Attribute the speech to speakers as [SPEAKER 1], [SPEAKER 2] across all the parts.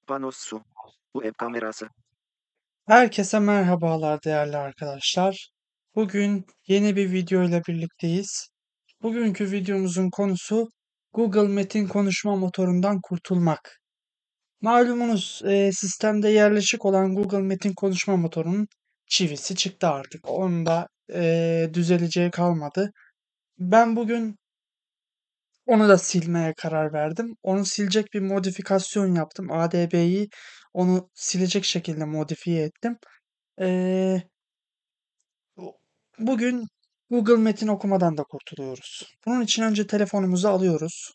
[SPEAKER 1] Panosu. Web kamerası.
[SPEAKER 2] Herkese merhabalar değerli arkadaşlar. Bugün yeni bir video ile birlikteyiz. Bugünkü videomuzun konusu Google Metin konuşma motorundan kurtulmak. Malumunuz sistemde yerleşik olan Google Metin konuşma motorunun çivisi çıktı artık. Onun da düzeleceği kalmadı. Ben bugün onu da silmeye karar verdim. Onu silecek bir modifikasyon yaptım. ADB'yi onu silecek şekilde modifiye ettim. Eee Bugün Google Metin okumadan da kurtuluyoruz. Bunun için önce telefonumuzu alıyoruz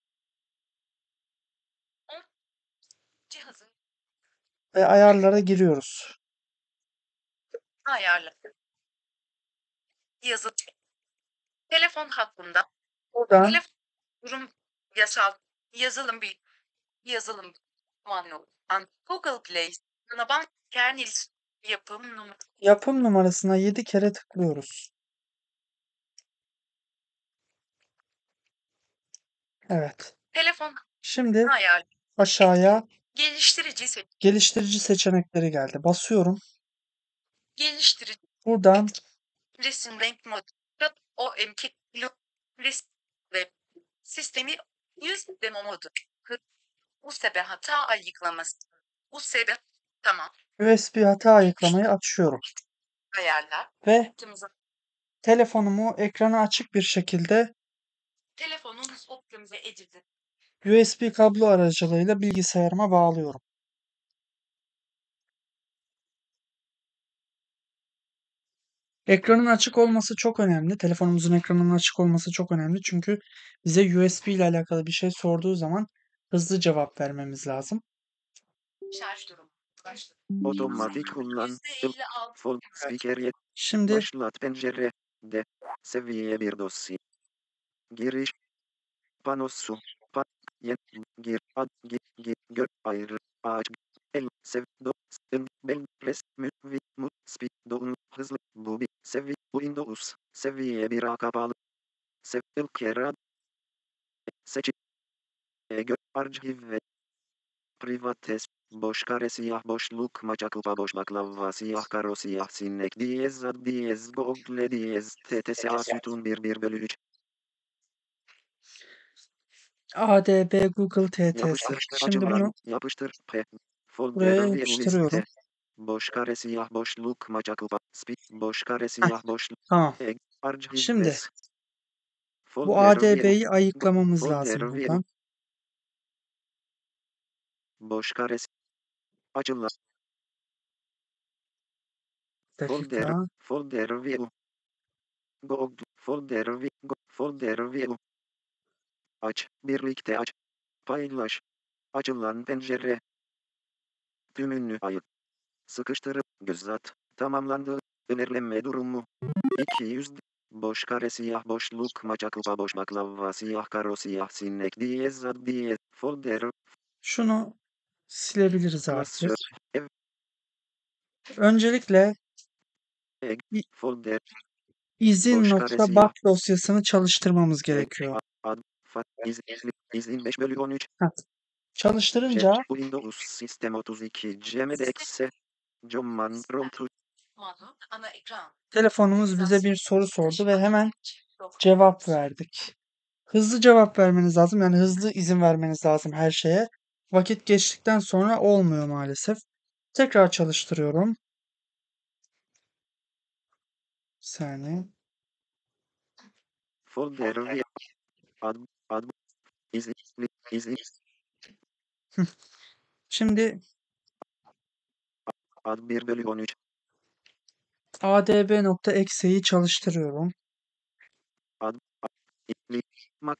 [SPEAKER 3] Cihazın
[SPEAKER 2] ve ayarlara giriyoruz.
[SPEAKER 3] ayarları. Yazı. Telefon hattında.
[SPEAKER 2] Buradan
[SPEAKER 3] Telefon durum yasal. Yazılım bir. Yazılım manuel. Google Play. Anaban kernel yapım numarası.
[SPEAKER 2] yapım numarasına 7 kere tıklıyoruz. Evet.
[SPEAKER 3] Telefon
[SPEAKER 2] Şimdi
[SPEAKER 3] ayar.
[SPEAKER 2] aşağıya
[SPEAKER 3] Geliştirici seç.
[SPEAKER 2] geliştirici seçenekleri geldi. Basıyorum.
[SPEAKER 3] Geliştirici.
[SPEAKER 2] Buradan
[SPEAKER 3] Resim renk mod. OMK. Resim ve sistemi yüz demo modu. USB hata ayıklaması. USB tamam.
[SPEAKER 2] USB hata ayıklamayı açıyorum.
[SPEAKER 3] Ayarlar.
[SPEAKER 2] Ve
[SPEAKER 3] Optimize.
[SPEAKER 2] telefonumu ekranı açık bir şekilde
[SPEAKER 3] Telefonunuz optimize edildi.
[SPEAKER 2] USB kablo aracılığıyla bilgisayarıma bağlıyorum. Ekranın açık olması çok önemli. Telefonumuzun ekranının açık olması çok önemli. Çünkü bize USB ile alakalı bir şey sorduğu zaman hızlı cevap vermemiz lazım.
[SPEAKER 3] Şarj durumu. Başladı.
[SPEAKER 1] Otomatik kullan.
[SPEAKER 3] %56.
[SPEAKER 1] Full
[SPEAKER 2] Evet.
[SPEAKER 1] speaker yet.
[SPEAKER 2] Şimdi
[SPEAKER 1] Başlat pencere. De. Seviye bir dosya. Giriş. Panosu. Pa. Yet. Gir. Ad. Gir. Gir. Gör. Ayrı. Aç. El. Sev. Do. Stil. Bel. Res. Mü. Vi. Mu. Speed. Doğun. Hızlı. Bu bir. Sevi. Windows. Seviye 1'a kapalı. Sev. Ilk Seç. Gör. Archive ve Privates. Boş kare siyah boşluk maça kupa boş baklava siyah karo siyah sinek diyez ad diyez google diyez ttsa sütun 1/3
[SPEAKER 2] ADB Google TTS.
[SPEAKER 1] yapıştır
[SPEAKER 2] Şimdi
[SPEAKER 1] açılan
[SPEAKER 2] bunu
[SPEAKER 1] yapıştır p folder
[SPEAKER 2] buraya
[SPEAKER 1] view
[SPEAKER 2] yapıştırıyorum.
[SPEAKER 1] liste boş kare siyah boşluk maça kupa speed boş kare
[SPEAKER 2] Heh,
[SPEAKER 1] siyah boşluk
[SPEAKER 2] tamam. Şimdi
[SPEAKER 1] archives
[SPEAKER 2] bu
[SPEAKER 1] folder view
[SPEAKER 2] ADB'yi ayıklamamız
[SPEAKER 1] folder
[SPEAKER 2] lazım
[SPEAKER 1] view
[SPEAKER 2] buradan.
[SPEAKER 1] boş kare açılan
[SPEAKER 2] Bir
[SPEAKER 1] folder
[SPEAKER 2] dakika.
[SPEAKER 1] folder view google folder view aç birlikte aç paylaş açılan pencere tümünü ayıp sıkıştırıp göz at tamamlandı ilerleme durumu 200 boş kare siyah boşluk maça kupa boş baklava siyah karo siyah sinek diyez ad diyez folder
[SPEAKER 2] Şunu silebiliriz artık.
[SPEAKER 1] klasör ev
[SPEAKER 2] Öncelikle i-
[SPEAKER 1] folder
[SPEAKER 2] izin
[SPEAKER 1] boş kare
[SPEAKER 2] nokta
[SPEAKER 1] siyah
[SPEAKER 2] bak dosyasını çalıştırmamız
[SPEAKER 1] eg
[SPEAKER 2] gerekiyor.
[SPEAKER 1] ad fat izin 5/13
[SPEAKER 2] Heh,
[SPEAKER 1] C
[SPEAKER 2] çalıştırınca
[SPEAKER 1] Windows Sistem 32 CMDX Command Prompt
[SPEAKER 3] Modu ana ekran.
[SPEAKER 2] telefonumuz bize bir soru sordu ve hemen cevap verdik. Hızlı cevap vermeniz lazım. Yani hızlı izin vermeniz lazım her şeye. Vakit geçtikten sonra olmuyor maalesef. Tekrar çalıştırıyorum. Bir saniye.
[SPEAKER 1] folder view ad ad izin izin
[SPEAKER 2] Şimdi
[SPEAKER 1] ad 1/13
[SPEAKER 2] adb.exe'yi çalıştırıyorum.
[SPEAKER 1] ad mak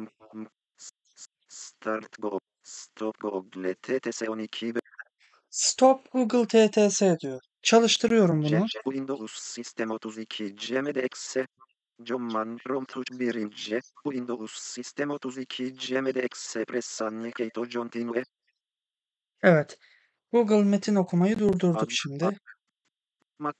[SPEAKER 1] start go stop google tts 12
[SPEAKER 2] Stop Google TTS diyor. Çalıştırıyorum
[SPEAKER 1] C
[SPEAKER 2] bunu.
[SPEAKER 1] Windows Sistem 32 CMDX Command Prompt 1. Windows Sistem 32 CMDX Pressanicato Continue
[SPEAKER 2] Evet. Google Metin okumayı durdurduk
[SPEAKER 1] ad
[SPEAKER 2] şimdi.
[SPEAKER 1] mak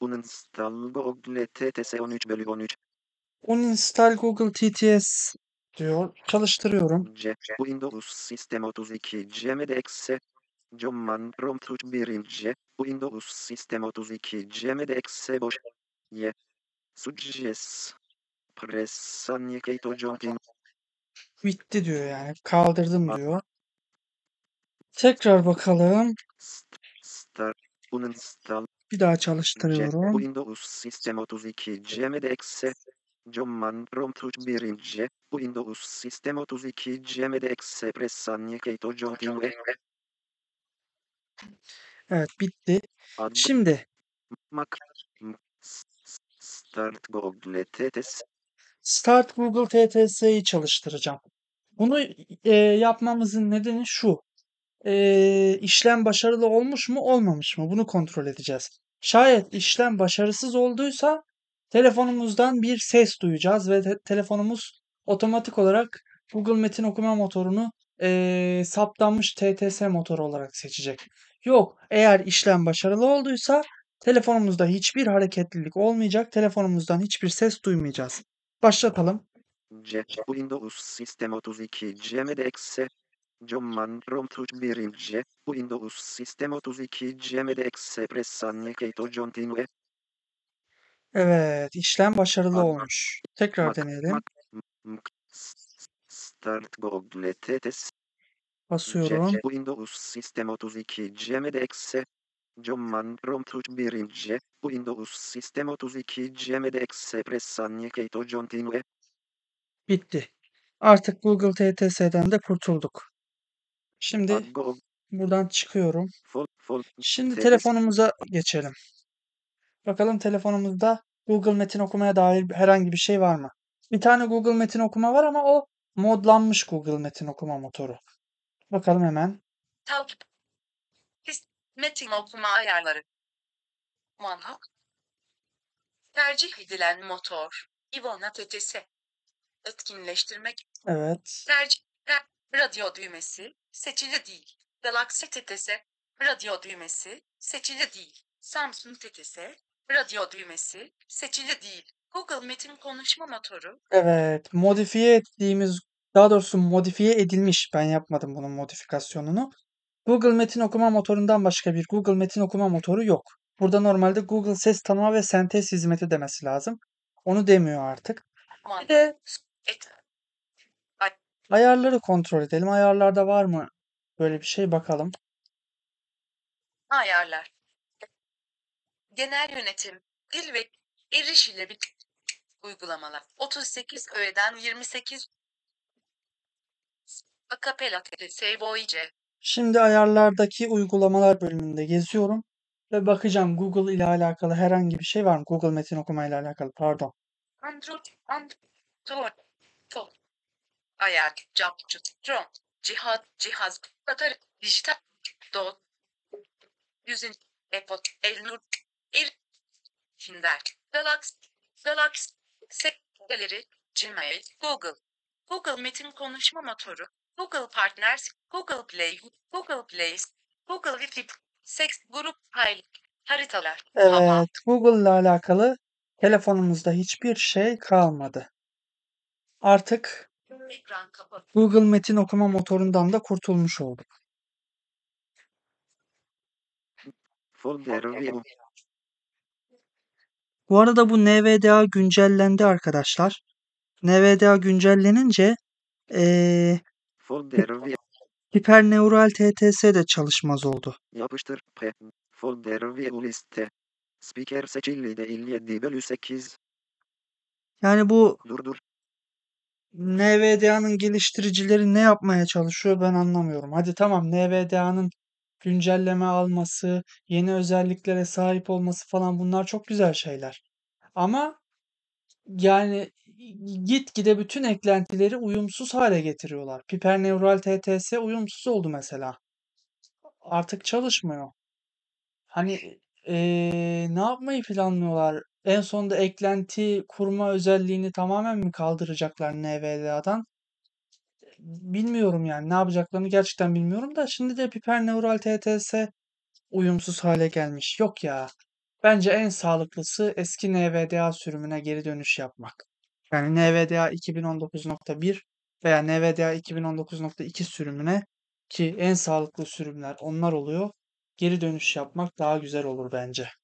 [SPEAKER 1] uninstall google tts 13/13
[SPEAKER 2] Uninstall Google TTS diyor. Çalıştırıyorum.
[SPEAKER 1] C. Windows Sistem 32 CMDX. Command Prompt 1. Windows Sistem 32 CMDX boş. Y. Suggest. Press Sannicato Jontin.
[SPEAKER 2] Bitti diyor yani. Kaldırdım diyor. Tekrar bakalım.
[SPEAKER 1] Start. Uninstall.
[SPEAKER 2] Bir daha
[SPEAKER 1] C.
[SPEAKER 2] çalıştırıyorum.
[SPEAKER 1] Windows Sistem 32 CMDX. Command Prompt 1. Windows Sistem 32 CMDX Press Sannicato Jontin.
[SPEAKER 2] Evet, bitti.
[SPEAKER 1] Ad.
[SPEAKER 2] Şimdi
[SPEAKER 1] Mac. Start Google TTS.
[SPEAKER 2] Start Google TTS'yi çalıştıracağım. Bunu yapmamızın nedeni şu. İşlem başarılı olmuş mu olmamış mı? Bunu kontrol edeceğiz. Şayet işlem başarısız olduysa telefonumuzdan bir ses duyacağız ve telefonumuz otomatik olarak Google Metin okuma motorunu saptanmış TTS motoru olarak seçecek. Yok, eğer işlem başarılı olduysa telefonumuzda hiçbir hareketlilik olmayacak. Telefonumuzdan hiçbir ses duymayacağız. Başlatalım.
[SPEAKER 1] C. Windows Sistem 32 CMDX. Command Prompt 1. Windows Sistem 32 CMDX Press Sannicato Jontin.
[SPEAKER 2] Evet, işlem başarılı
[SPEAKER 1] Ad.
[SPEAKER 2] olmuş. Tekrar
[SPEAKER 1] Mac.
[SPEAKER 2] deneyelim.
[SPEAKER 1] Start Google TTS. C.
[SPEAKER 2] Basıyorum.
[SPEAKER 1] Windows Sistem 32 CMDX. Command Prompt 1. Windows Sistem 32 CMDX Press Sannicato Jontin.
[SPEAKER 2] Bitti. Artık Google TTS'den de kurtulduk. Şimdi
[SPEAKER 1] Go.
[SPEAKER 2] buradan çıkıyorum.
[SPEAKER 1] Full.
[SPEAKER 2] Şimdi
[SPEAKER 1] TTS.
[SPEAKER 2] telefonumuza geçelim. Bakalım telefonumuzda Google Metin okumaya dair herhangi bir şey var mı? Bir tane Google Metin okuma var ama o modlanmış Google Metin okuma motoru. Bakalım hemen.
[SPEAKER 3] Takip. Metin okuma ayarları. Manhak. Tercih edilen motor. Ivona TTS. Etkinleştirmek.
[SPEAKER 2] Evet.
[SPEAKER 3] Tercih. Radyo düğmesi. Seçili değil. Galaxy TTS. Radyo düğmesi. Seçili değil. Samsung TTS. Radyo düğmesi. Seçili değil. Google Metin konuşma motoru.
[SPEAKER 2] Evet. Modifiye ettiğimiz, daha doğrusu modifiye edilmiş. Ben yapmadım bunun modifikasyonunu. Google Metin okuma motorundan başka bir Google Metin okuma motoru yok. Burada normalde Google ses tanıma ve sentez hizmeti demesi lazım. Onu demiyor artık. Bir de
[SPEAKER 3] Et.
[SPEAKER 2] ayarları kontrol edelim. Ayarlarda var mı böyle bir şey, bakalım.
[SPEAKER 3] Ayarlar. Genel yönetim. Dil ve erişilebilir uygulamalar. 38 öğeden 28. Akapela TTS Voice.
[SPEAKER 2] Şimdi ayarlardaki uygulamalar bölümünde geziyorum ve bakacağım Google ile alakalı herhangi bir şey var mı? Google Metin okuma ile alakalı, pardon.
[SPEAKER 3] Android. Top. Ayar. Capçı. Drone. Cihaz. Batarya. Dijital. Dot. Yüzün. Epot. Elnur. Finder. Galaxy. Galeri. Gmail. Google Metin konuşma motoru. Google Partners. Google Play. Google Wiki. Seks grup paylık. Haritalar. Hava.
[SPEAKER 2] Evet, Google ile alakalı telefonumuzda hiçbir şey kalmadı. Artık
[SPEAKER 3] Ekran kapalı.
[SPEAKER 2] Google Metin okuma motorundan da kurtulmuş olduk.
[SPEAKER 1] Folder View.
[SPEAKER 2] Bu arada bu NVDA güncellendi arkadaşlar. NVDA güncellenince
[SPEAKER 1] Folder View.
[SPEAKER 2] hiperneural TTS de çalışmaz oldu.
[SPEAKER 1] Yapıştır. P. Folder View liste. Speaker seçili değil 7/8.
[SPEAKER 2] Yani bu
[SPEAKER 1] Durdur.
[SPEAKER 2] NVDA'nın geliştiricileri ne yapmaya çalışıyor ben anlamıyorum. Hadi tamam, NVDA'nın güncelleme alması, yeni özelliklere sahip olması falan, bunlar çok güzel şeyler. Ama yani gitgide bütün eklentileri uyumsuz hale getiriyorlar. Hyperneural TTS uyumsuz oldu mesela. Artık çalışmıyor. Hani ne yapmayı planlıyorlar? En sonunda eklenti kurma özelliğini tamamen mi kaldıracaklar NVDA'dan? Bilmiyorum yani, ne yapacaklarını gerçekten bilmiyorum da şimdi de Hyperneural TTS uyumsuz hale gelmiş. Yok ya. Bence en sağlıklısı eski NVDA sürümüne geri dönüş yapmak. Yani NVDA 2019.1 veya NVDA 2019.2 sürümüne, ki en sağlıklı sürümler onlar oluyor, geri dönüş yapmak daha güzel olur bence.